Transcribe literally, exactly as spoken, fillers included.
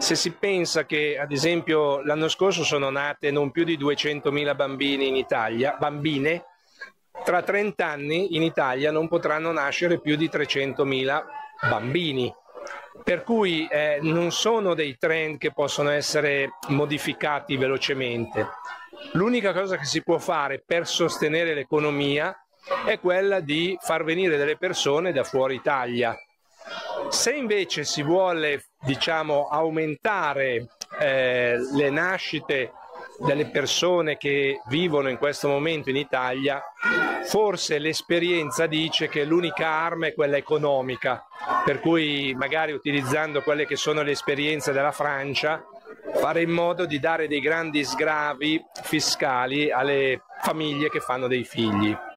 Se si pensa che, ad esempio, l'anno scorso sono nate non più di duecentomila bambini in Italia, bambine, tra trenta anni in Italia non potranno nascere più di trecentomila bambini. Per cui eh, non sono dei trend che possono essere modificati velocemente. L'unica cosa che si può fare per sostenere l'economia è quella di far venire delle persone da fuori Italia. Se invece si vuole, diciamo, aumentare eh, le nascite delle persone che vivono in questo momento in Italia, forse l'esperienza dice che l'unica arma è quella economica, per cui magari utilizzando quelle che sono le esperienze della Francia, fare in modo di dare dei grandi sgravi fiscali alle famiglie che fanno dei figli.